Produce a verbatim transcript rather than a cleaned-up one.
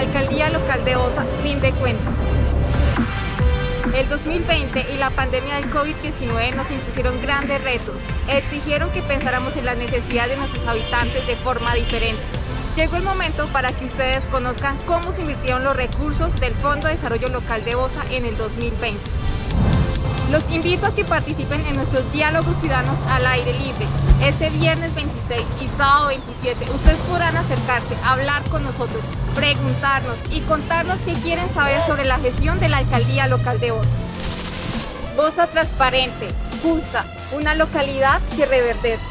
Alcaldía Local de Bosa rinde cuentas. El dos mil veinte y la pandemia del COVID diecinueve nos impusieron grandes retos, exigieron que pensáramos en las necesidades de nuestros habitantes de forma diferente. Llegó el momento para que ustedes conozcan cómo se invirtieron los recursos del Fondo de Desarrollo Local de Bosa en el dos mil veinte. Los invito a que participen en nuestros diálogos ciudadanos al aire libre. Este viernes veintiséis y sábado veintisiete ustedes podrán acercarse, hablar con nosotros, preguntarnos y contarnos qué quieren saber sobre la gestión de la Alcaldía Local de Bosa. Bosa transparente, justa, una localidad que reverdece.